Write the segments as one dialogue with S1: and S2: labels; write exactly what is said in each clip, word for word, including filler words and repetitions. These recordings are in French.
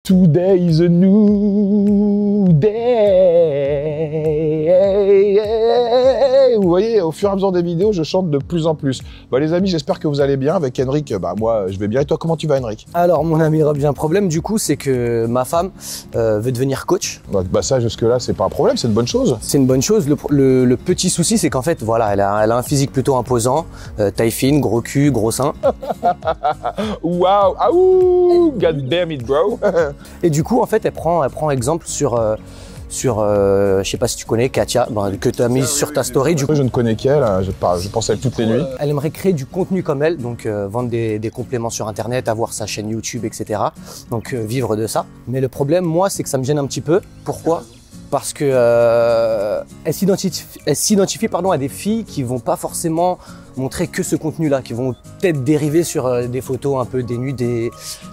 S1: Today is a new day. Vous voyez, au fur et à mesure des vidéos, je chante de plus en plus. Bah, les amis, j'espère que vous allez bien. Avec Henrik, bah, moi, je vais bien. Et toi, comment tu vas, Henrik?
S2: Alors, mon ami Rob, j'ai un problème du coup, c'est que ma femme euh, veut devenir coach.
S1: Bah, bah ça, jusque-là, c'est pas un problème, c'est une bonne chose.
S2: C'est une bonne chose. Le, le, le petit souci, c'est qu'en fait, voilà, elle a, elle a un physique plutôt imposant, euh, taille fine, gros cul, gros sein.
S1: Waouh, ah ouh, god damn it, bro.
S2: Et du coup, en fait, elle prend, elle prend exemple sur, euh, sur euh, je sais pas si tu connais Katia, ben, que tu as mis sur ta story. Du coup,
S1: je ne connais qu'elle, je, je pense à elle toutes les nuits.
S2: Elle aimerait créer du contenu comme elle, donc euh, vendre des, des compléments sur Internet, avoir sa chaîne YouTube, et cetera. Donc euh, vivre de ça. Mais le problème, moi, c'est que ça me gêne un petit peu. Pourquoi ? Parce que euh, elle s'identifie, elle s'identifie pardon, à des filles qui vont pas forcément montrer que ce contenu-là, qui vont peut-être dériver sur euh, des photos un peu dénudées,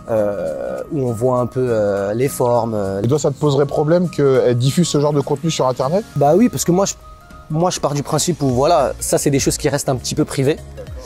S2: euh, où on voit un peu euh, les formes. Euh.
S1: Et toi, ça te poserait problème qu'elle diffuse ce genre de contenu sur Internet?
S2: Bah oui, parce que moi, je, moi, je pars du principe où voilà, ça, c'est des choses qui restent un petit peu privées.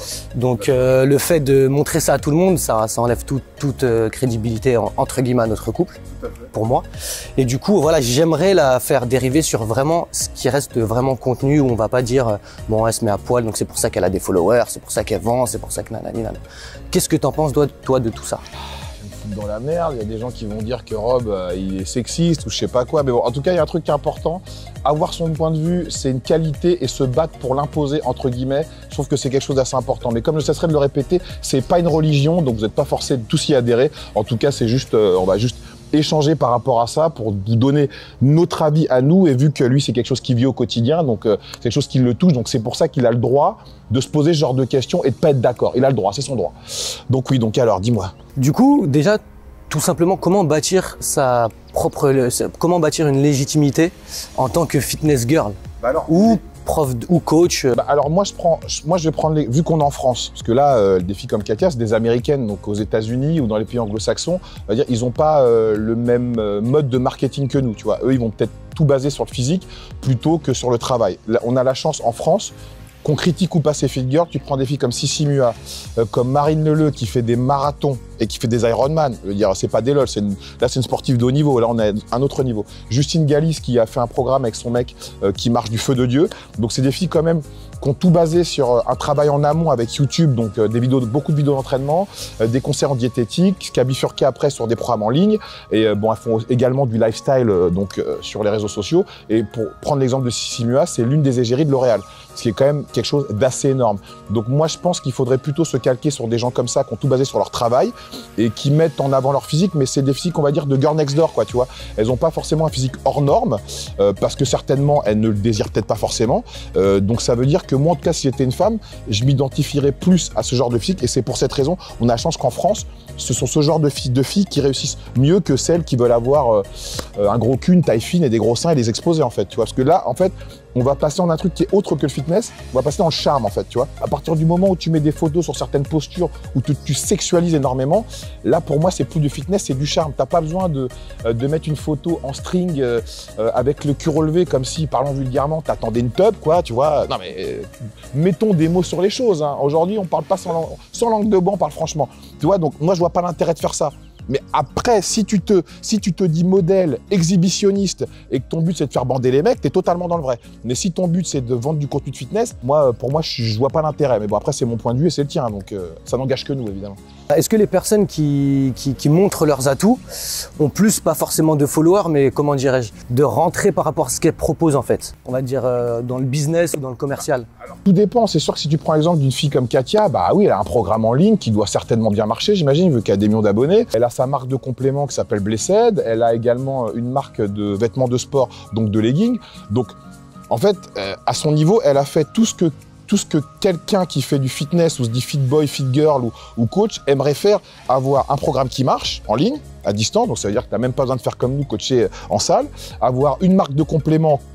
S2: Donc euh, le fait de montrer ça à tout le monde, ça, ça enlève tout, toute euh, crédibilité en, entre guillemets à notre couple, pour moi. Et du coup, voilà, j'aimerais la faire dériver sur vraiment ce qui reste vraiment contenu, où on va pas dire euh, bon, elle se met à poil, donc c'est pour ça qu'elle a des followers, c'est pour ça qu'elle vend, c'est pour ça que nanani nanana. Qu'est-ce que t'en penses toi, toi de tout ça?
S1: Dans la merde, il y a des gens qui vont dire que Rob euh, il est sexiste ou je sais pas quoi, mais bon, en tout cas il y a un truc qui est important, avoir son point de vue c'est une qualité et se battre pour l'imposer entre guillemets, je trouve que c'est quelque chose d'assez important, mais comme je cesserai de le répéter, c'est pas une religion, donc vous n'êtes pas forcé de tous y adhérer, en tout cas c'est juste, euh, on va juste échanger par rapport à ça pour vous donner notre avis à nous, et vu que lui c'est quelque chose qui vit au quotidien, donc euh, c'est quelque chose qui le touche, donc c'est pour ça qu'il a le droit de se poser ce genre de questions et de pas être d'accord, il a le droit, c'est son droit. Donc oui, donc alors dis-moi.
S2: Du coup, déjà, tout simplement, comment bâtir sa propre, comment bâtir une légitimité en tant que fitness girl,
S1: bah alors,
S2: ou prof ou coach?
S1: Bah alors moi je prends, moi je vais prendre les, vu qu'on est en France, parce que là euh, des filles comme Katia c'est des américaines, donc aux États-Unis ou dans les pays anglo-saxons, on va dire ils ont pas euh, le même euh, mode de marketing que nous, tu vois. Eux ils vont peut-être tout baser sur le physique plutôt que sur le travail. Là, on a la chance en France qu'on critique ou pas ces fit girls, tu prends des filles comme Sissi Mua, euh, comme Marine Leleu qui fait des marathons et qui fait des Ironman. Je veux dire, c'est pas des lol, c'est une, là c'est une sportive de haut niveau, là on a un autre niveau. Justine Galis qui a fait un programme avec son mec euh, qui marche du feu de Dieu. Donc c'est des filles quand même qui ont tout basé sur un travail en amont avec YouTube, donc euh, des vidéos, beaucoup de vidéos d'entraînement, euh, des conseils en diététique, qui a bifurqué après sur des programmes en ligne. Et euh, bon, elles font également du lifestyle euh, donc euh, sur les réseaux sociaux. Et pour prendre l'exemple de Sissi Mua, c'est l'une des égéries de L'Oréal, ce qui est quand même quelque chose d'assez énorme. Donc moi je pense qu'il faudrait plutôt se calquer sur des gens comme ça qui ont tout basé sur leur travail et qui mettent en avant leur physique, mais c'est des filles qu'on va dire de girl next door, quoi, tu vois. Elles n'ont pas forcément un physique hors norme euh, parce que certainement elles ne le désirent peut-être pas forcément. Euh, donc ça veut dire que moi en tout cas si j'étais une femme, je m'identifierais plus à ce genre de physique, et c'est pour cette raison on a la chance qu'en France ce sont ce genre de filles, de filles qui réussissent mieux que celles qui veulent avoir euh, un gros cul, une taille fine et des gros seins et les exposer en fait, tu vois. Parce que là en fait on va passer en un truc qui est autre que le fitness, on va passer dans le charme en fait, tu vois. À partir du moment où tu mets des photos sur certaines postures, où tu, tu sexualises énormément, là pour moi c'est plus du fitness, c'est du charme. T'as pas besoin de, euh, de mettre une photo en string euh, euh, avec le cul relevé comme si, parlons vulgairement, t'attendais une tub, quoi, tu vois. Non mais euh, mettons des mots sur les choses, hein. Aujourd'hui on parle pas sans, langue, sans langue de bois, on parle franchement. Tu vois, donc moi je vois pas l'intérêt de faire ça. Mais après, si tu, te, si tu te dis modèle, exhibitionniste, et que ton but c'est de faire bander les mecs, t'es totalement dans le vrai. Mais si ton but c'est de vendre du contenu de fitness, moi, pour moi, je, je vois pas l'intérêt. Mais bon, après, c'est mon point de vue et c'est le tien, donc euh, ça n'engage que nous, évidemment.
S2: Est-ce que les personnes qui, qui, qui montrent leurs atouts ont plus, pas forcément de followers, mais comment dirais-je, de rentrer par rapport à ce qu'elles proposent en fait? On va dire euh, dans le business ou dans le commercial?
S1: Alors, tout dépend. C'est sûr que si tu prends l'exemple d'une fille comme Katia, bah oui, elle a un programme en ligne qui doit certainement bien marcher, j'imagine, vu qu'elle a des millions d'abonnés. Elle a sa marque de compléments qui s'appelle Blessed. Elle a également une marque de vêtements de sport, donc de leggings. Donc, en fait, euh, à son niveau, elle a fait tout ce que tout ce que quelqu'un qui fait du fitness ou se dit fit boy, fit girl ou, ou coach aimerait faire, avoir un programme qui marche en ligne, à distance, donc ça veut dire que tu n'as même pas besoin de faire comme nous, coacher en salle, avoir une marque de compléments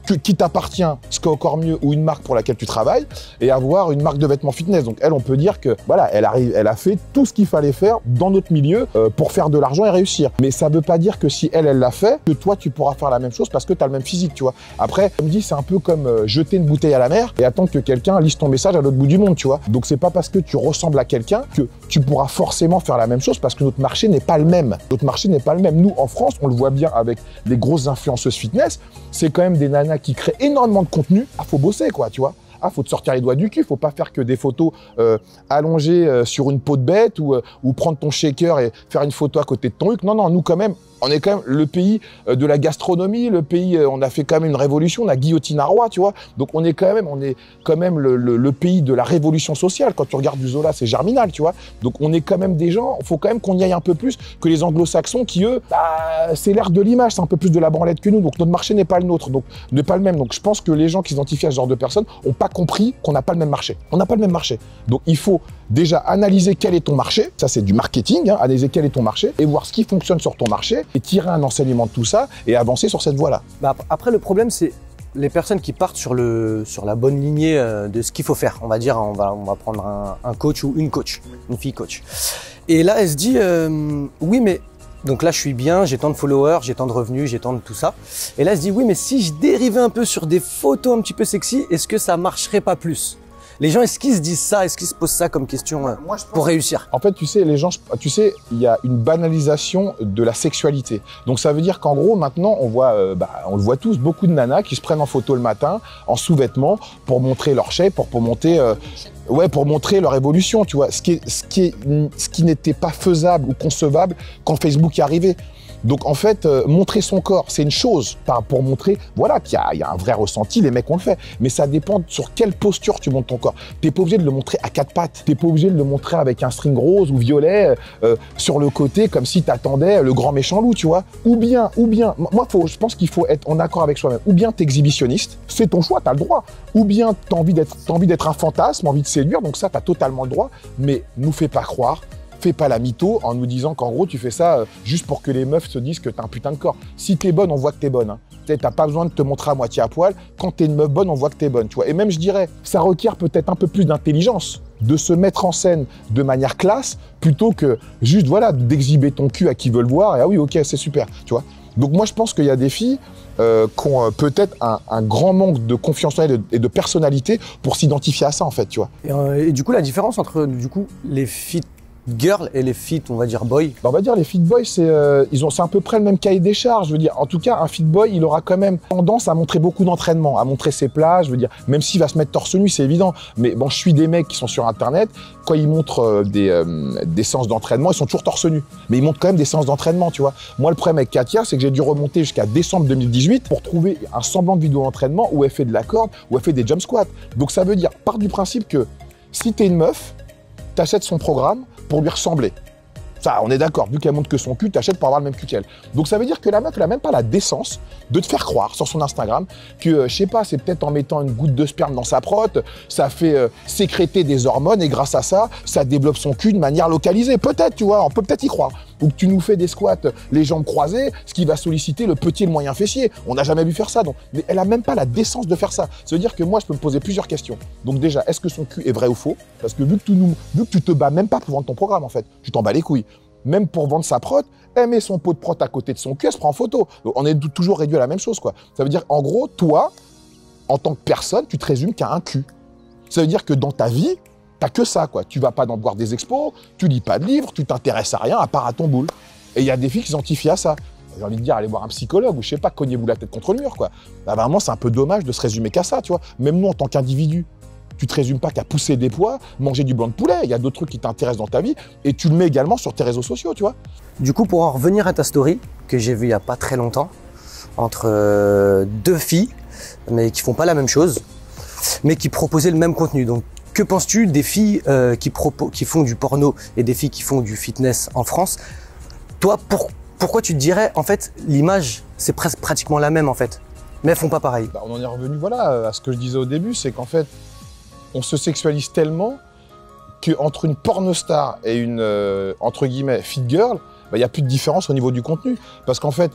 S1: que, qui t'appartient, ce qui est encore mieux, ou une marque pour laquelle tu travailles, et avoir une marque de vêtements fitness. Donc elle, on peut dire que voilà, elle arrive, elle a fait tout ce qu'il fallait faire dans notre milieu euh, pour faire de l'argent et réussir. Mais ça veut pas dire que si elle, elle l'a fait, que toi, tu pourras faire la même chose parce que tu as le même physique, tu vois. Après, comme dit, c'est un peu comme euh, jeter une bouteille à la mer et attendre que quelqu'un lise ton message à l'autre bout du monde, tu vois. Donc c'est pas parce que tu ressembles à quelqu'un que tu pourras forcément faire la même chose parce que notre marché n'est pas le même. Notre marché n'est pas le même. Nous, en France, on le voit bien avec les grosses influenceuses fitness, c'est quand même des nanas qui créent énormément de contenu. Ah, faut bosser, quoi, tu vois. Ah, faut te sortir les doigts du cul, faut pas faire que des photos euh, allongées euh, sur une peau de bête ou, euh, ou prendre ton shaker et faire une photo à côté de ton huc. Non, non, nous quand même, on est quand même le pays euh, de la gastronomie, le pays, euh, on a fait quand même une révolution, on a guillotiné un roi, tu vois. Donc on est quand même, on est quand même le, le, le pays de la révolution sociale. Quand tu regardes du Zola, c'est Germinal, tu vois. Donc on est quand même des gens, il faut quand même qu'on y aille un peu plus que les anglo-saxons qui, eux, bah, c'est l'ère de l'image, c'est un peu plus de la branlette que nous. Donc notre marché n'est pas le nôtre, donc n'est pas le même. Donc je pense que les gens qui s'identifient à ce genre de personnes n'ont pas compris qu'on n'a pas le même marché. On n'a pas le même marché. Donc il faut déjà analyser quel est ton marché, ça c'est du marketing, hein, analyser quel est ton marché et voir ce qui fonctionne sur ton marché et tirer un enseignement de tout ça et avancer sur cette voie-là.
S2: Bah, après, le problème, c'est les personnes qui partent sur, le, sur la bonne lignée de ce qu'il faut faire. On va dire, on va, on va prendre un, un coach ou une coach, une fille coach. Et là, elle se dit, euh, oui, mais donc là, je suis bien, j'ai tant de followers, j'ai tant de revenus, j'ai tant de tout ça. Et là, elle se dit, oui, mais si je dérivais un peu sur des photos un petit peu sexy, est-ce que ça marcherait pas plus? Les gens, est-ce qu'ils se disent ça? Est-ce qu'ils se posent ça comme question euh, Moi, je pense... pour réussir?
S1: En fait, tu sais, les gens, tu sais, il y a une banalisation de la sexualité. Donc, ça veut dire qu'en gros, maintenant, on voit, euh, bah, on le voit tous, beaucoup de nanas qui se prennent en photo le matin, en sous-vêtements, pour montrer leur shape, pour, pour monter, euh, ouais, pour montrer leur évolution, tu vois. Ce qui est, ce qui est, ce qui n'était pas faisable ou concevable quand Facebook est arrivé. Donc en fait, euh, montrer son corps, c'est une chose pour montrer, voilà, qu'il y, y a un vrai ressenti, les mecs on le fait. Mais ça dépend sur quelle posture tu montes ton corps. T'es pas obligé de le montrer à quatre pattes. T'es pas obligé de le montrer avec un string rose ou violet euh, sur le côté, comme si t'attendais le grand méchant loup, tu vois. Ou bien, ou bien, moi faut, je pense qu'il faut être en accord avec soi-même. Ou bien t'es exhibitionniste, c'est ton choix, t'as le droit. Ou bien t'as envie d'être, t'as envie d'être un fantasme, envie de séduire, donc ça t'as totalement le droit. Mais nous fais pas croire. Fais pas la mytho en nous disant qu'en gros tu fais ça euh, juste pour que les meufs se disent que t'as un putain de corps. Si t'es bonne, on voit que t'es bonne. Hein. T'as pas besoin de te montrer à moitié à poil. Quand t'es une meuf bonne, on voit que t'es bonne. Tu vois. Et même je dirais, ça requiert peut-être un peu plus d'intelligence de se mettre en scène de manière classe plutôt que juste voilà d'exhiber ton cul à qui veut le voir et ah oui ok c'est super. Tu vois. Donc moi je pense qu'il y a des filles euh, qui ont euh, peut-être un, un grand manque de confiance en elles et de, et de personnalité pour s'identifier à ça en fait. Tu vois.
S2: Et, euh, et du coup la différence entre du coup les filles girl et les fit, on va dire boy.
S1: On va dire les fit boys, c'est euh, ils ont c'est à peu près le même cahier des charges. Je veux dire, en tout cas, un fit boy, il aura quand même tendance à montrer beaucoup d'entraînement, à montrer ses plats. Je veux dire, même s'il va se mettre torse nu, c'est évident. Mais bon, je suis des mecs qui sont sur Internet. Quand ils montrent euh, des, euh, des séances d'entraînement, ils sont toujours torse nu. Mais ils montrent quand même des séances d'entraînement, tu vois. Moi, le problème avec Katia, c'est que j'ai dû remonter jusqu'à décembre deux mille dix-huit pour trouver un semblant de vidéo d'entraînement où elle fait de la corde, où elle fait des jump squats. Donc ça veut dire, part du principe que si t'es une meuf, t'achètes son programme pour lui ressembler. Ça, on est d'accord, vu qu'elle montre que son cul, t'achètes pour avoir le même cul qu'elle. Donc ça veut dire que la meuf, elle a même pas la décence de te faire croire sur son Instagram que, euh, je sais pas, c'est peut-être en mettant une goutte de sperme dans sa prote, ça fait euh, sécréter des hormones et grâce à ça, ça développe son cul de manière localisée. Peut-être, tu vois, on peut peut-être y croire. Ou que tu nous fais des squats, les jambes croisées, ce qui va solliciter le petit et le moyen fessier. On n'a jamais vu faire ça. Donc, mais elle a même pas la décence de faire ça. Ça veut dire que moi, je peux me poser plusieurs questions. Donc déjà, est-ce que son cul est vrai ou faux? Parce que vu que, tu nous, vu que tu te bats même pas pour vendre ton programme, en fait, tu t'en bats les couilles. Même pour vendre sa prot, elle met son pot de prot à côté de son cul, elle se prend en photo. Donc, on est toujours réduit à la même chose, quoi. Ça veut dire, en gros, toi, en tant que personne, tu te résumes qu'à un cul. Ça veut dire que dans ta vie, t'as que ça, quoi. Tu vas pas dans boire des expos, tu lis pas de livres, tu t'intéresses à rien à part à ton boule. Et il y a des filles qui s'identifient à ça. J'ai envie de dire, allez voir un psychologue ou je sais pas, cognez-vous la tête contre le mur, quoi. Bah, vraiment, c'est un peu dommage de se résumer qu'à ça, tu vois. Même nous, en tant qu'individu, tu te résumes pas qu'à pousser des poids, manger du blanc de poulet. Il y a d'autres trucs qui t'intéressent dans ta vie et tu le mets également sur tes réseaux sociaux, tu vois.
S2: Du coup, pour en revenir à ta story, que j'ai vue il y a pas très longtemps, entre euh, deux filles, mais qui font pas la même chose, mais qui proposaient le même contenu. Donc, que penses-tu des filles euh, qui, qui font du porno et des filles qui font du fitness en France? Toi, pour, pourquoi tu te dirais, en fait, l'image, c'est presque pratiquement la même, en fait, mais elles font pas pareil?
S1: Bah, on en est revenu, voilà, à ce que je disais au début, c'est qu'en fait, on se sexualise tellement qu'entre une pornostar et une, euh, entre guillemets, fit girl, il bah, n'y a plus de différence au niveau du contenu. Parce qu'en fait,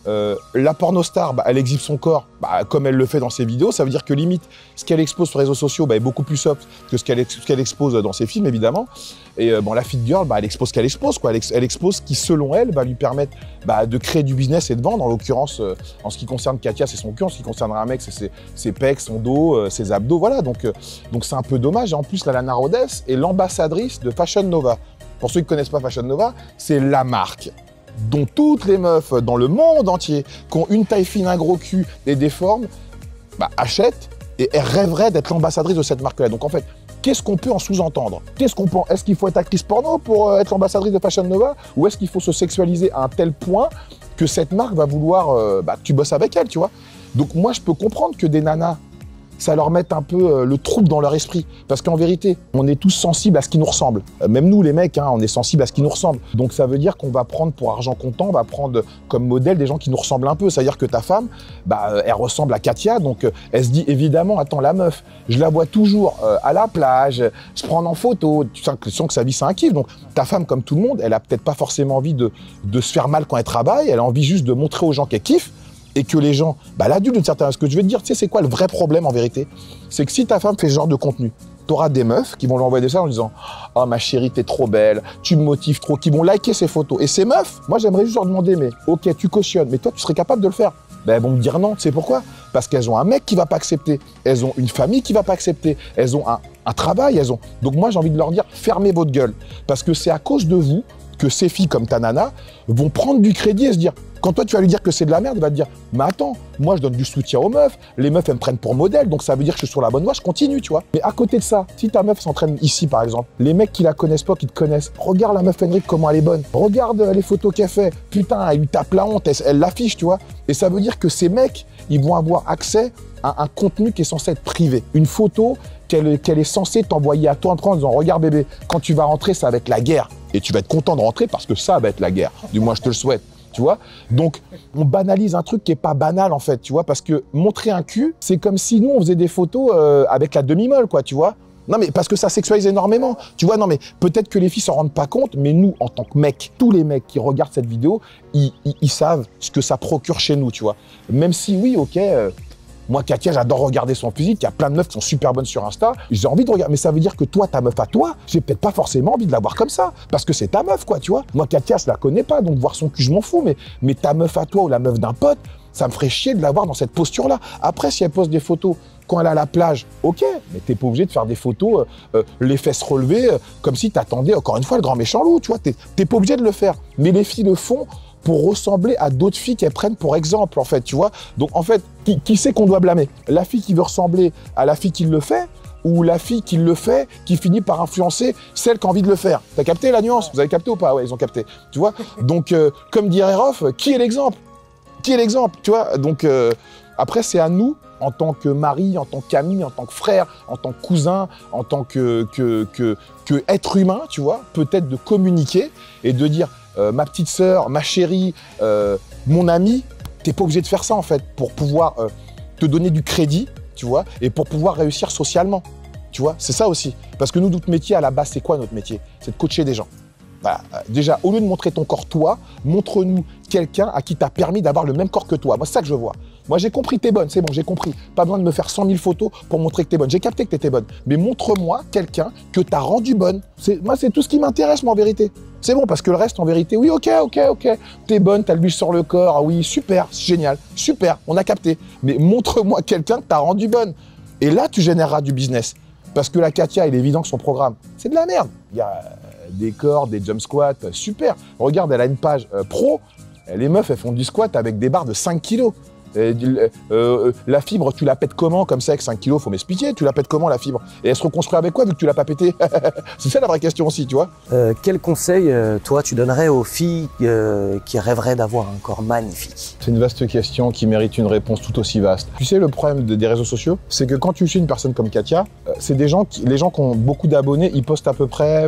S1: Euh, la pornostar, bah, elle exhibe son corps bah, comme elle le fait dans ses vidéos. Ça veut dire que limite, ce qu'elle expose sur les réseaux sociaux bah, est beaucoup plus soft que ce qu'elle ex qu'elle expose dans ses films, évidemment. Et euh, bon, la fit girl, bah, elle expose ce qu'elle expose. Quoi. Elle, ex elle expose ce qui, selon elle, va lui permettre bah, de créer du business et de vendre. En l'occurrence, euh, en ce qui concerne Katia, c'est son cul. En ce qui concerne un mec, c'est ses, ses pecs, son dos, euh, ses abdos. Voilà, donc euh, donc c'est un peu dommage. Et en plus, la Lana Rhoades est l'ambassadrice de Fashion Nova. Pour ceux qui ne connaissent pas Fashion Nova, c'est la marque dont toutes les meufs dans le monde entier qui ont une taille fine, un gros cul et des formes, bah, achètent et elles rêveraient d'être l'ambassadrice de cette marque-là. Donc en fait, qu'est-ce qu'on peut en sous-entendre? Qu'est-ce qu'on peut... Est-ce qu'il faut être actrice porno pour euh, être l'ambassadrice de Fashion Nova? Ou est-ce qu'il faut se sexualiser à un tel point que cette marque va vouloir euh, bah, que tu bosses avec elle, tu vois? Donc moi, je peux comprendre que des nanas, ça leur mette un peu euh, le trouble dans leur esprit. Parce qu'en vérité, on est tous sensibles à ce qui nous ressemble. Euh, même nous, les mecs, hein, on est sensibles à ce qui nous ressemble. Donc ça veut dire qu'on va prendre pour argent comptant, on va prendre comme modèle des gens qui nous ressemblent un peu. C'est-à-dire que ta femme, bah, euh, elle ressemble à Katia, donc euh, elle se dit évidemment, attends, la meuf, je la vois toujours euh, à la plage, se prendre en photo, tu sens que, tu sens que sa vie c'est un kiff. Donc ta femme, comme tout le monde, elle a peut-être pas forcément envie de, de se faire mal quand elle travaille, elle a envie juste de montrer aux gens qu'elle kiffe. Et que les gens, bah l'adulte d'une certaine... Ce que je veux te dire, tu sais, c'est quoi le vrai problème en vérité? C'est que si ta femme fait ce genre de contenu, tu auras des meufs qui vont lui envoyer des messages en disant « Oh ma chérie, t'es trop belle, tu me motives trop », qui vont liker ses photos. Et ces meufs, moi j'aimerais juste leur demander « Mais ok, tu cautionnes, mais toi tu serais capable de le faire ?» Ben elles vont me dire non, tu sais pourquoi? Parce qu'elles ont un mec qui va pas accepter, elles ont une famille qui va pas accepter, elles ont un, un travail, elles ont... Donc moi j'ai envie de leur dire « Fermez votre gueule », parce que c'est à cause de vous que ces filles comme ta nana vont prendre du crédit et se dire, quand toi tu vas lui dire que c'est de la merde, elle va te dire, mais attends, moi je donne du soutien aux meufs, les meufs elles me prennent pour modèle, donc ça veut dire que je suis sur la bonne voie, je continue, tu vois. Mais à côté de ça, si ta meuf s'entraîne ici par exemple, les mecs qui la connaissent pas, qui te connaissent, regarde la meuf Henrik comment elle est bonne, regarde les photos qu'elle fait, putain, elle lui tape la honte, elle, elle l'affiche, tu vois. Et ça veut dire que ces mecs, ils vont avoir accès à un contenu qui est censé être privé. Une photo qu'elle qu'elle est censée t'envoyer à toi en disant, regarde bébé, quand tu vas rentrer, ça va être la guerre. Et tu vas être content de rentrer parce que ça va être la guerre. Du moins, je te le souhaite. Tu vois? Donc, on banalise un truc qui est pas banal, en fait, tu vois? Parce que montrer un cul, c'est comme si nous, on faisait des photos euh, avec la demi-molle, quoi, tu vois? Non, mais parce que ça sexualise énormément. Tu vois? Non, mais peut-être que les filles s'en rendent pas compte, mais nous, en tant que mecs, tous les mecs qui regardent cette vidéo, ils, ils, ils savent ce que ça procure chez nous, tu vois? Même si, oui, ok... Euh, Moi, Katia, j'adore regarder son physique. Il y a plein de meufs qui sont super bonnes sur Insta. J'ai envie de regarder. Mais ça veut dire que toi, ta meuf à toi, j'ai peut-être pas forcément envie de la voir comme ça. Parce que c'est ta meuf, quoi, tu vois. Moi, Katia, je la connais pas. Donc, voir son cul, je m'en fous. Mais, mais ta meuf à toi ou la meuf d'un pote, ça me ferait chier de la voir dans cette posture-là. Après, si elle pose des photos quand elle est à la plage, ok. Mais t'es pas obligé de faire des photos, euh, euh, les fesses relevées, euh, comme si t'attendais, encore une fois, le grand méchant loup, tu vois. T'es pas obligé de le faire. Mais les filles le font pour ressembler à d'autres filles qu'elles prennent pour exemple, en fait, tu vois. Donc, en fait, qui, qui c'est qu'on doit blâmer? La fille qui veut ressembler à la fille qui le fait ou la fille qui le fait, qui finit par influencer celle qui a envie de le faire? T'as capté la nuance? Vous avez capté ou pas? Ouais, ils ont capté, tu vois. Donc, euh, comme dirait Rof, qui est l'exemple? Qui est l'exemple, tu vois? Donc, euh, après, c'est à nous, en tant que mari, en tant qu'ami, en tant que frère, en tant que cousin, en tant que, que, que, que être humain, tu vois, peut-être de communiquer et de dire euh, ma petite sœur, ma chérie, euh, mon ami, t'es pas obligé de faire ça en fait pour pouvoir euh, te donner du crédit, tu vois, et pour pouvoir réussir socialement, tu vois, c'est ça aussi. Parce que nous, notre métier à la base, c'est quoi notre métier? C'est de coacher des gens. Voilà. Déjà, au lieu de montrer ton corps toi, montre-nous quelqu'un à qui t'as permis d'avoir le même corps que toi. Moi, c'est ça que je vois. Moi, j'ai compris, t'es bonne, c'est bon, j'ai compris. Pas besoin de me faire cent mille photos pour montrer que t'es bonne. J'ai capté que t'étais bonne. Mais montre-moi quelqu'un que t'as rendu bonne. Moi, c'est tout ce qui m'intéresse, moi, en vérité. C'est bon, parce que le reste, en vérité, oui, ok, ok, ok. T'es bonne, t'as le bûche sur le corps, ah oui, super, c'est génial, super, on a capté. Mais montre-moi quelqu'un que t'as rendu bonne. Et là, tu généreras du business. Parce que la Katia, il est évident que son programme, c'est de la merde. Il y a des cordes, des jump squats, super. Regarde, elle a une page euh, pro. Les meufs, elles font du squat avec des barres de cinq kilos. Et, euh, euh, la fibre, tu la pètes comment comme ça avec cinq kilos? Faut m'expliquer, tu la pètes comment la fibre? Et elle se reconstruit avec quoi vu que tu l'as pas pété? C'est ça la vraie question aussi, tu vois.
S2: Euh, quel conseil, euh, toi, tu donnerais aux filles euh, qui rêveraient d'avoir un corps magnifique?
S1: C'est une vaste question qui mérite une réponse tout aussi vaste. Tu sais, le problème de, des réseaux sociaux, c'est que quand tu suis une personne comme Katia, euh, c'est des gens qui, les gens qui ont beaucoup d'abonnés, ils postent à peu près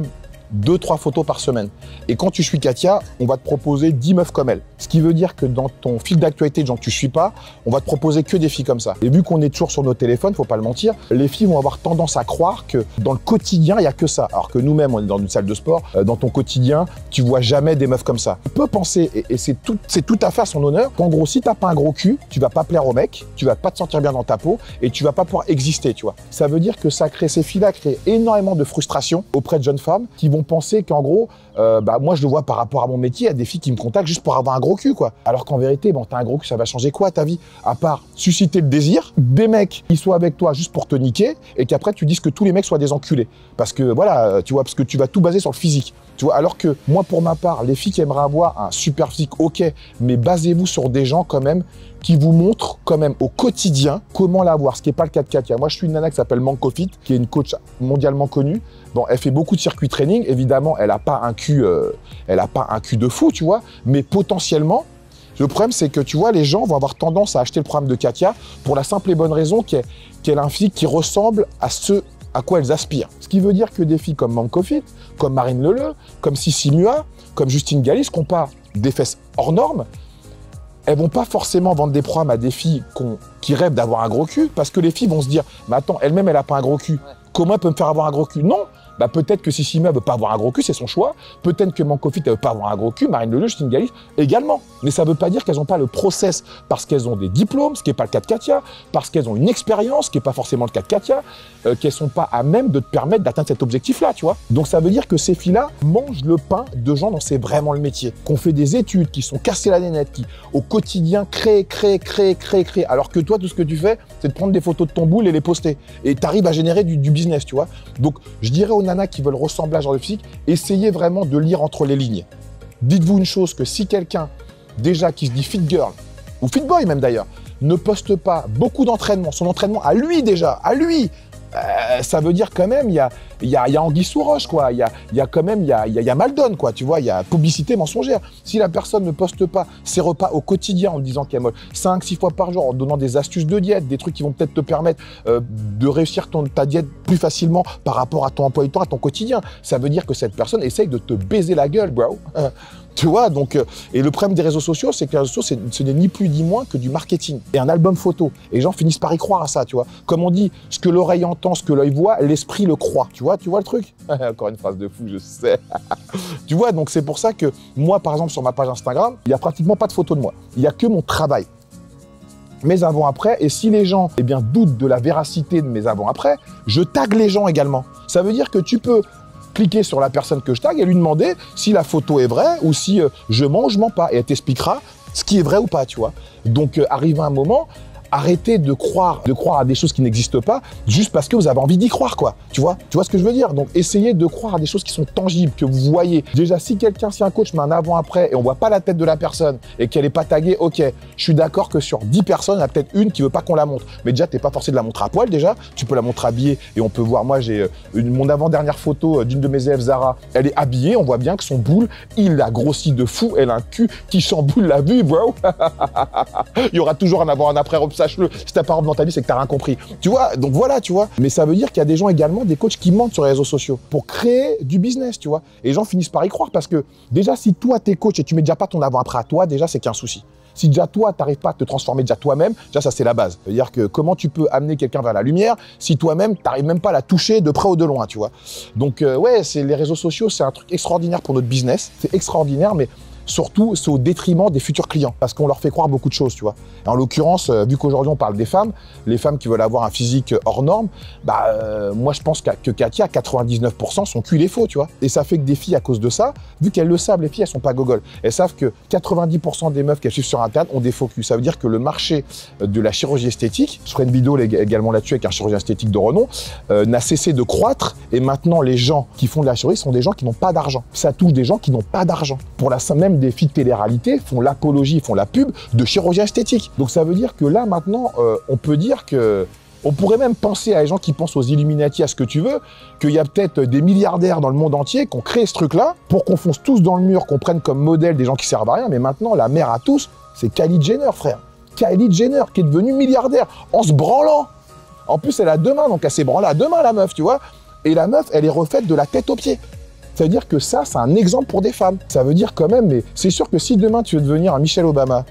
S1: deux trois photos par semaine. Et quand tu suis Katia, on va te proposer dix meufs comme elle. Ce qui veut dire que dans ton fil d'actualité de gens que tu suis pas, on va te proposer que des filles comme ça. Et vu qu'on est toujours sur nos téléphones, faut pas le mentir, les filles vont avoir tendance à croire que dans le quotidien, il y a que ça. Alors que nous-mêmes, on est dans une salle de sport, euh, dans ton quotidien, tu vois jamais des meufs comme ça. On peut penser, et, et c'est tout, c'est tout à fait à son honneur, qu'en gros, si t'as pas un gros cul, tu vas pas plaire au mec, tu vas pas te sentir bien dans ta peau, et tu vas pas pouvoir exister, tu vois. Ça veut dire que ça crée, ces filles-là créent énormément de frustration auprès de jeunes femmes qui vont penser qu'en gros, euh, bah moi je le vois par rapport à mon métier, il y a des filles qui me contactent juste pour avoir un gros cul, quoi. Alors qu'en vérité, bon, t'as un gros cul, ça va changer quoi ta vie? À part susciter le désir, des mecs qui soient avec toi juste pour te niquer, et qu'après tu dises que tous les mecs soient des enculés. Parce que voilà, tu vois, parce que tu vas tout baser sur le physique. Tu vois, alors que moi, pour ma part, les filles qui aimeraient avoir un super physique, ok, mais basez-vous sur des gens quand même qui vous montrent quand même au quotidien comment l'avoir, ce qui n'est pas le cas de Katia. Moi, je suis une nana qui s'appelle Mankofit, qui est une coach mondialement connue. Bon, elle fait beaucoup de circuits training. Évidemment, elle n'a pas un cul, euh, elle a pas un cul de fou, tu vois, mais potentiellement, le problème, c'est que tu vois, les gens vont avoir tendance à acheter le programme de Katia pour la simple et bonne raison qu'elle qu'elle a un physique qui ressemble à ce à quoi elles aspirent. Ce qui veut dire que des filles comme Mankofit, comme Marine Leleu, comme Sissi Mua, comme Justine Galis, qui n'ont pas des fesses hors normes, elles vont pas forcément vendre des programmes à des filles qui rêvent d'avoir un gros cul, parce que les filles vont se dire, mais attends, elle-même, elle n'a pas un gros cul. Comment elle peut me faire avoir un gros cul? Non. Bah peut-être que Sissi Mua veut pas avoir un gros cul, c'est son choix. Peut-être que Mankofit ne veut pas avoir un gros cul, Marine Leleu, Justine Galis également. Mais ça veut pas dire qu'elles n'ont pas le process parce qu'elles ont des diplômes, ce qui n'est pas le cas de Katia, parce qu'elles ont une expérience, ce qui n'est pas forcément le cas de Katia, euh, qu'elles sont pas à même de te permettre d'atteindre cet objectif-là, tu vois. Donc ça veut dire que ces filles-là mangent le pain de gens dont c'est vraiment le métier, qu'on fait des études, qui sont cassées la nénette, qui au quotidien créent, créent, créent, créent, créent. Alors que toi, tout ce que tu fais, c'est de prendre des photos de ton boule et les poster. Et tu arrives à générer du, du business, tu vois. Donc je dirais aux nanas qui veulent ressembler à ce genre de physique, essayez vraiment de lire entre les lignes. Dites-vous une chose, que si quelqu'un, déjà qui se dit fit girl, ou fit boy même d'ailleurs, ne poste pas beaucoup d'entraînement, son entraînement à lui déjà, à lui, euh, ça veut dire quand même, il y a, y, a, y a anguille sous roche, quoi. Il y a, y a quand même, il y a, y a, y a mal donne, quoi. Tu vois, il y a publicité mensongère. Si la personne ne poste pas ses repas au quotidien en disant qu'elle mange cinq six fois par jour, en donnant des astuces de diète, des trucs qui vont peut-être te permettre euh, de réussir ton, ta diète plus facilement par rapport à ton emploi du temps, à ton quotidien, ça veut dire que cette personne essaye de te baiser la gueule, bro. Tu vois, donc, euh, et le problème des réseaux sociaux, c'est que les réseaux sociaux, ce n'est ni plus ni moins que du marketing et un album photo. Et les gens finissent par y croire à ça, tu vois. Comme on dit, ce que l'oreille entend, ce que l'œil voit, l'esprit le croit. Tu vois, tu vois le truc? Encore une phrase de fou, je sais. Tu vois, donc c'est pour ça que moi, par exemple, sur ma page Instagram, il n'y a pratiquement pas de photos de moi. Il n'y a que mon travail. Mes avant-après, et si les gens eh bien, doutent de la véracité de mes avant-après, je tag les gens également. Ça veut dire que tu peux cliquer sur la personne que je tag et lui demander si la photo est vraie ou si euh, je mens ou je mens pas. Et elle t'expliquera ce qui est vrai ou pas, tu vois. Donc, euh, arrive un moment, arrêtez de croire, de croire à des choses qui n'existent pas juste parce que vous avez envie d'y croire, quoi. Tu vois, tu vois ce que je veux dire? Donc, essayez de croire à des choses qui sont tangibles, que vous voyez. Déjà, si quelqu'un, si un coach met un avant-après et on voit pas la tête de la personne et qu'elle est pas taguée, ok, je suis d'accord que sur dix personnes, il y en a peut-être une qui veut pas qu'on la montre. Mais déjà, t'es pas forcé de la montrer à poil, déjà. Tu peux la montrer habillée et on peut voir, moi, j'ai une, mon avant-dernière photo d'une de mes élèves, Zara. Elle est habillée, on voit bien que son boule, il a grossi de fou. Elle a un cul qui chamboule la vue, bro. Il y aura toujours un avant, un après, sache-le. Si t'as pas rentre dans ta vie, c'est que t'as rien compris. Tu vois, donc voilà, tu vois. Mais ça veut dire qu'il y a des gens également, des coachs qui mentent sur les réseaux sociaux pour créer du business, tu vois. Et les gens finissent par y croire parce que déjà, si toi, t'es coach et tu mets déjà pas ton avant-après à toi, déjà, c'est qu'un souci. Si déjà toi, t'arrives pas à te transformer déjà toi-même, déjà ça c'est la base. C'est-à-dire que comment tu peux amener quelqu'un vers la lumière si toi-même, t'arrives même pas à la toucher de près ou de loin, tu vois. Donc euh, ouais, c'est les réseaux sociaux, c'est un truc extraordinaire pour notre business. C'est extraordinaire, mais surtout, c'est au détriment des futurs clients parce qu'on leur fait croire beaucoup de choses, tu vois. Et en l'occurrence, euh, vu qu'aujourd'hui on parle des femmes, les femmes qui veulent avoir un physique hors norme, bah euh, moi je pense que Katia, quatre-vingt-dix-neuf pour cent son cul il est faux, tu vois. Et ça fait que des filles à cause de ça, vu qu'elles le savent, les filles elles sont pas gogoles. Elles savent que quatre-vingt-dix pour cent des meufs qu'elles suivent sur Internet ont des faux culs. Ça veut dire que le marché de la chirurgie esthétique, je ferai une vidéo également là-dessus avec un chirurgien esthétique de renom, euh, n'a cessé de croître et maintenant les gens qui font de la chirurgie sont des gens qui n'ont pas d'argent. Ça touche des gens qui n'ont pas d'argent. Pour la même des filles de télé-réalité font l'apologie, font la pub de chirurgie esthétique. Donc ça veut dire que là maintenant, euh, on peut dire que on pourrait même penser à les gens qui pensent aux Illuminati, à ce que tu veux, qu'il y a peut-être des milliardaires dans le monde entier qui ont créé ce truc-là pour qu'on fonce tous dans le mur, qu'on prenne comme modèle des gens qui servent à rien. Mais maintenant, la mère à tous, c'est Kylie Jenner, frère. Kylie Jenner qui est devenue milliardaire en se branlant. En plus, elle a deux mains, donc elle s'est branlée à deux mains, la meuf, tu vois. Et la meuf, elle est refaite de la tête aux pieds. Ça veut dire que ça, c'est un exemple pour des femmes. Ça veut dire quand même, mais c'est sûr que si demain tu veux devenir un Michelle Obama,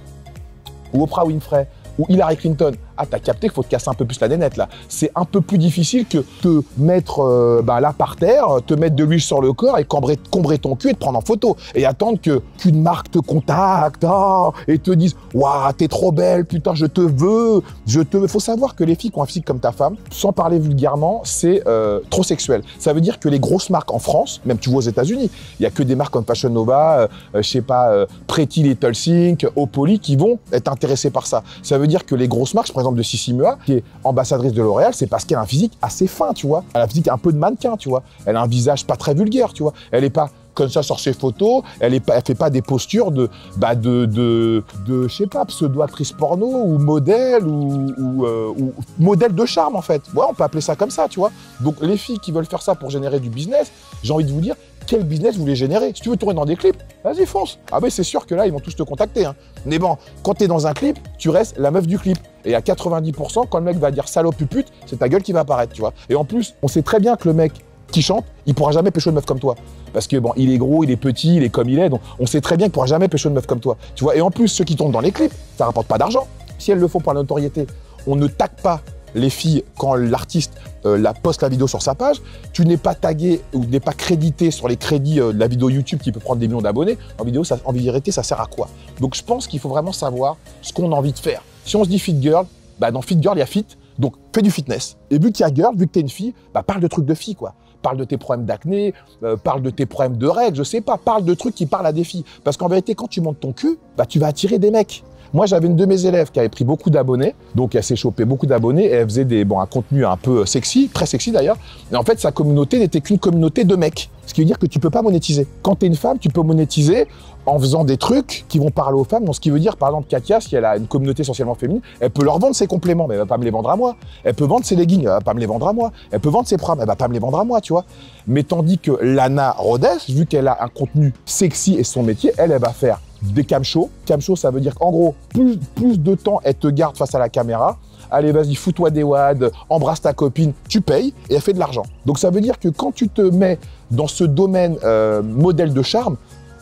S1: ou Oprah Winfrey, ou Hillary Clinton, ah t'as capté qu'il faut te casser un peu plus la nénette là. C'est un peu plus difficile que te mettre euh, bah, là par terre, te mettre de l'huile sur le corps et combrer, combrer ton cul et te prendre en photo. Et attendre que qu'une marque te contacte oh, et te dise « Waouh, t'es trop belle, putain, je te veux, je te veux ». Faut savoir que les filles qui ont un physique comme ta femme, sans parler vulgairement, c'est euh, trop sexuel. Ça veut dire que les grosses marques en France, même tu vois aux États-Unis, il y a que des marques comme Fashion Nova, euh, euh, je sais pas, euh, Pretty Little Thing, Opoly qui vont être intéressées par ça. Ça veut dire que les grosses marques, par exemple de Sissi Mua, qui est ambassadrice de L'Oréal, c'est parce qu'elle a un physique assez fin, tu vois. Elle a un physique un peu de mannequin, tu vois. Elle a un visage pas très vulgaire, tu vois. Elle est pas comme ça sur ses photos, elle est pas, elle fait pas des postures de, bah de, de, de, je sais pas, pseudo-actrice porno ou modèle ou, ou, euh, ou modèle de charme en fait. Ouais, on peut appeler ça comme ça, tu vois. Donc les filles qui veulent faire ça pour générer du business, j'ai envie de vous dire, quel business vous voulez générer? Si tu veux tourner dans des clips, vas-y fonce. Ah ben c'est sûr que là ils vont tous te contacter. Hein. Mais bon, quand t'es dans un clip, tu restes la meuf du clip. Et à quatre-vingt-dix pour cent, quand le mec va dire salope pupute, c'est ta gueule qui va apparaître, tu vois. Et en plus, on sait très bien que le mec qui chante, il pourra jamais pécho une meuf comme toi. Parce que bon, il est gros, il est petit, il est comme il est, donc on sait très bien qu'il pourra jamais pécho une meuf comme toi. Tu vois. Et en plus, ceux qui tombent dans les clips, ça rapporte pas d'argent. Si elles le font pour la notoriété, on ne tag pas les filles quand l'artiste euh, la poste la vidéo sur sa page, tu n'es pas tagué ou n'es pas crédité sur les crédits euh, de la vidéo YouTube qui peut prendre des millions d'abonnés. En vidéo, ça, en vérité, ça sert à quoi? Donc je pense qu'il faut vraiment savoir ce qu'on a envie de faire. Si on se dit fit girl, bah dans fit girl, il y a fit, donc fais du fitness. Et vu qu'il y a girl, vu que t'es une fille, bah parle de trucs de fille, quoi. Parle de tes problèmes d'acné, euh, parle de tes problèmes de règles, je sais pas, parle de trucs qui parlent à des filles. Parce qu'en vérité, quand tu montes ton cul, bah tu vas attirer des mecs. Moi, j'avais une de mes élèves qui avait pris beaucoup d'abonnés, donc elle s'est chopée beaucoup d'abonnés et elle faisait des, bon, un contenu un peu sexy, très sexy d'ailleurs. Et en fait, sa communauté n'était qu'une communauté de mecs. Ce qui veut dire que tu peux pas monétiser. Quand tu es une femme, tu peux monétiser en faisant des trucs qui vont parler aux femmes. Donc, ce qui veut dire, par exemple, Katia, si elle a une communauté essentiellement féminine, elle peut leur vendre ses compléments, mais elle va pas me les vendre à moi. Elle peut vendre ses leggings, elle va pas me les vendre à moi. Elle peut vendre ses programmes, elle va pas me les vendre à moi, tu vois. Mais tandis que Lana Rhodes, vu qu'elle a un contenu sexy et son métier, elle, elle va faire des cam shows. Cam shows, ça veut dire qu'en gros, plus, plus de temps elle te garde face à la caméra. Allez, vas-y, fous-toi des wads, embrasse ta copine, tu payes et elle fait de l'argent. Donc ça veut dire que quand tu te mets dans ce domaine euh, modèle de charme,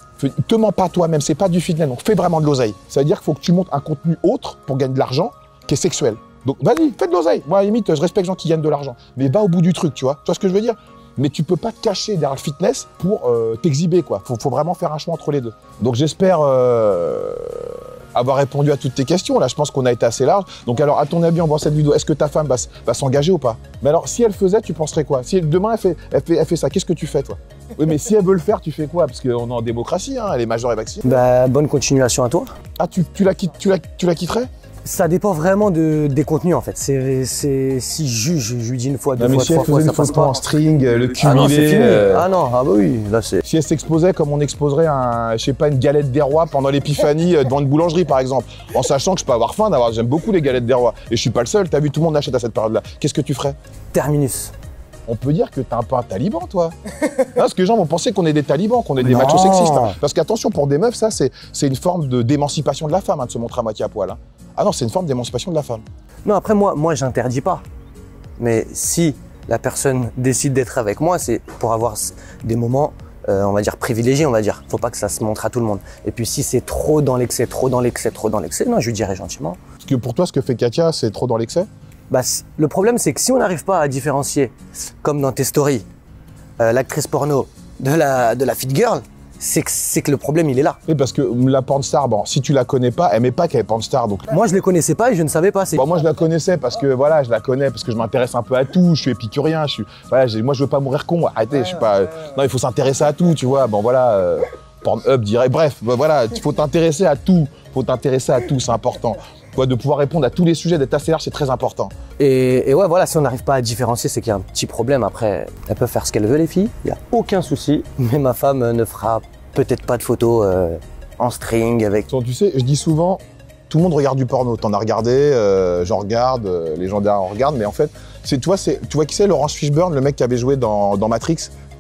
S1: te mens pas toi-même, c'est pas du fitness, donc fais vraiment de l'oseille. Ça veut dire qu'il faut que tu montes un contenu autre pour gagner de l'argent qui est sexuel. Donc vas-y, fais de l'oseille. Moi, à la limite, je respecte les gens qui gagnent de l'argent, mais va au bout du truc, tu vois. Tu vois ce que je veux dire? Mais tu peux pas te cacher derrière le fitness pour euh, t'exhiber, quoi. Faut, faut vraiment faire un choix entre les deux. Donc j'espère euh, avoir répondu à toutes tes questions. Là, je pense qu'on a été assez large. Donc alors, à ton avis, en voit cette vidéo, est-ce que ta femme va, va s'engager ou pas? Mais alors, si elle faisait, tu penserais quoi? Si demain, elle fait, elle fait, elle fait ça, qu'est-ce que tu fais, toi? Oui, mais si elle veut le faire, tu fais quoi? Parce qu'on est en démocratie, hein, elle est majeure et vaccinée.
S2: Bah, bonne continuation à toi.
S1: Ah, tu, tu, la, quittes, tu, la, tu la quitterais?
S2: Ça dépend vraiment de, des contenus en fait. C'est, c'est, si je juge, je lui dis une fois, deux
S1: non,
S2: fois,
S1: mais si
S2: trois fois,
S1: elle faisait
S2: ça
S1: une
S2: passe
S1: photo
S2: pas.
S1: en string, le cumulé.
S2: Ah non, c'est fini.
S1: Euh...
S2: Ah non, ah bah oui, là c'est.
S1: Si elle s'exposait comme on exposerait un, je sais pas, une galette des rois pendant l'épiphanie devant une boulangerie par exemple, en sachant que je peux avoir faim d'avoir, j'aime beaucoup les galettes des rois et je suis pas le seul. T'as vu, tout le monde achète à cette période-là. Qu'est-ce que tu ferais?
S2: Terminus.
S1: On peut dire que t'es un peu un taliban, toi. Non, parce que les gens vont penser qu'on est des talibans, qu'on est des
S2: Non.
S1: machos sexistes. Hein. Parce qu'attention, pour des meufs, ça, c'est une forme de d'émancipation de la femme, hein, de se montrer à moitié à poil. Hein. Ah non, c'est une forme d'émancipation de la femme.
S2: Non, après, moi, moi j'interdis pas. Mais si la personne décide d'être avec moi, c'est pour avoir des moments, euh, on va dire, privilégiés, on va dire. Faut pas que ça se montre à tout le monde. Et puis, si c'est trop dans l'excès, trop dans l'excès, trop dans l'excès, non, je lui dirais gentiment.
S1: Parce que pour toi, ce que fait Katia, c'est trop dans l'excès?
S2: Bah, le problème, c'est que si on n'arrive pas à différencier, comme dans tes stories, euh, l'actrice porno de la, de la fit girl, c'est que, c'est que le problème, il est là.
S1: Oui, parce que la pornstar, bon, si tu la connais pas, elle met pas qu'elle est pornstar. Donc...
S2: Moi, je les connaissais pas et je ne savais pas.
S1: Bon, moi, je la connaissais parce que, voilà, je la connais, parce que je m'intéresse un peu à tout, je suis épicurien, je suis... Voilà, moi, je veux pas mourir con, arrêtez, je suis pas... Non, il faut s'intéresser à tout, tu vois, bon, voilà... Euh... Pornhub dirait, bref, bah, voilà, il faut t'intéresser à tout, faut t'intéresser à tout, c'est important. Quoi, de pouvoir répondre à tous les sujets, d'être assez large, c'est très important.
S2: Et, et ouais, voilà, si on n'arrive pas à différencier, c'est qu'il y a un petit problème. Après, elles peuvent faire ce qu'elles veulent, les filles, il n'y a aucun souci. Mais ma femme ne fera peut-être pas de photos euh, en string avec...
S1: Tu sais, je dis souvent, tout le monde regarde du porno. T'en as regardé, euh, j'en regarde, euh, les gens derrière en regardent, mais en fait, tu vois, tu vois qui c'est, Laurence Fishburne, le mec qui avait joué dans, dans Matrix,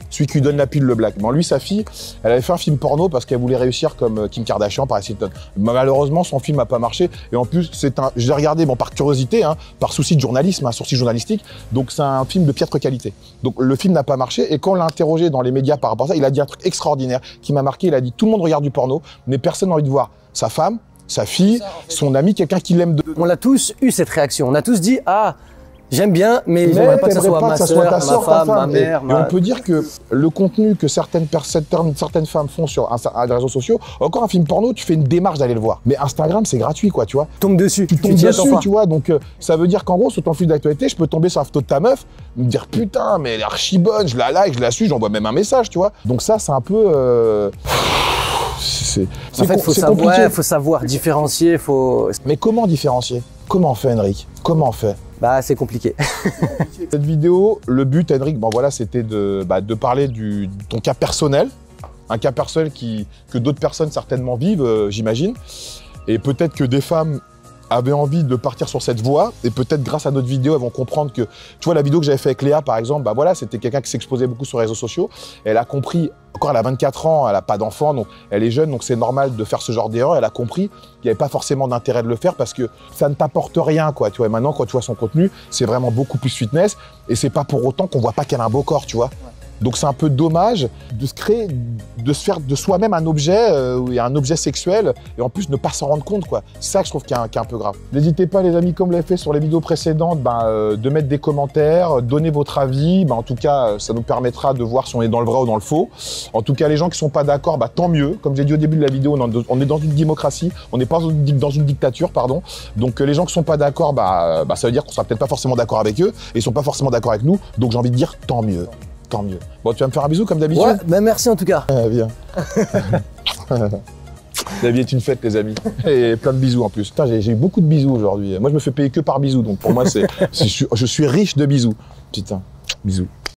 S1: celui qui lui donne la pile, le black. Bon, lui, sa fille, elle avait fait un film porno parce qu'elle voulait réussir comme Kim Kardashian, Paris Hilton. Malheureusement, son film n'a pas marché. Et en plus, c'est un, je l'ai regardé, bon, par curiosité, hein, par souci de journalisme, un sourcil journalistique. Donc, c'est un film de piètre qualité. Donc, le film n'a pas marché. Et quand on l'a interrogé dans les médias par rapport à ça, il a dit un truc extraordinaire qui m'a marqué. Il a dit, tout le monde regarde du porno, mais personne n'a envie de voir sa femme, sa fille, son ami, quelqu'un qui l'aime de...
S2: On a tous eu cette réaction. On a tous dit, ah, j'aime bien, mais, mais j'aimerais pas que ça soit
S1: pas
S2: ma
S1: que ça
S2: sœur,
S1: soit ta
S2: ma
S1: sœur, ta
S2: femme, ma
S1: femme. Et,
S2: mère.
S1: et
S2: ma...
S1: on peut dire que le contenu que certaines, certaines, certaines femmes font sur un, un, les réseaux sociaux, encore un film porno, tu fais une démarche d'aller le voir. Mais Instagram, c'est gratuit, quoi, tu vois.
S2: Tombe dessus.
S1: Tu tombes
S2: tu
S1: dessus, tu vois. Donc, euh, ça veut dire qu'en gros, sur ton fil d'actualité, je peux tomber sur la photo de ta meuf, me dire putain, mais elle est archi bonne, je la like, je la suis, j'envoie même un message, tu vois. Donc ça, c'est un peu... Euh...
S2: En fait, il faut, savoir, faut savoir différencier. Faut...
S1: Mais comment différencier? Comment on fait, Henrik? Comment on fait?
S2: Bah, c'est compliqué.
S1: Cette vidéo, le but, Henrik, bon voilà, c'était de, bah, de parler du, de ton cas personnel, un cas personnel qui, que d'autres personnes certainement vivent, euh, j'imagine. Et peut-être que des femmes avaient envie de partir sur cette voie, et peut-être grâce à notre vidéo, elles vont comprendre que, tu vois, la vidéo que j'avais fait avec Léa, par exemple, bah voilà, c'était quelqu'un qui s'exposait beaucoup sur les réseaux sociaux. Elle a compris, encore elle a vingt-quatre ans, elle n'a pas d'enfant, donc elle est jeune, donc c'est normal de faire ce genre d'erreur. Elle a compris qu'il n'y avait pas forcément d'intérêt de le faire parce que ça ne t'apporte rien, quoi. Tu vois, et maintenant, quand tu vois son contenu, c'est vraiment beaucoup plus fitness, et c'est pas pour autant qu'on voit pas qu'elle a un beau corps, tu vois. Donc c'est un peu dommage de se créer, de se faire de soi-même un objet, euh, un objet sexuel, et en plus ne pas s'en rendre compte, quoi. C'est ça que je trouve qui est, qui est un peu grave. N'hésitez pas, les amis, comme vous l'avez fait sur les vidéos précédentes, ben, euh, de mettre des commentaires, donner votre avis. Ben, en tout cas, ça nous permettra de voir si on est dans le vrai ou dans le faux. En tout cas, les gens qui sont pas d'accord, ben, tant mieux. Comme j'ai dit au début de la vidéo, on est dans une démocratie, on n'est pas dans une dictature, pardon. Donc les gens qui sont pas d'accord, ben, ben, ça veut dire qu'on sera peut-être pas forcément d'accord avec eux, et ils sont pas forcément d'accord avec nous. Donc j'ai envie de dire tant mieux. Tant mieux. Bon, tu vas me faire un bisou comme d'habitude?
S2: Ouais, bah merci en tout cas.
S1: Ah, bien. La vie est une fête, les amis. Et plein de bisous en plus. J'ai eu beaucoup de bisous aujourd'hui. Moi, je me fais payer que par bisous. Donc pour moi, c'est, je suis riche de bisous. Putain, bisous.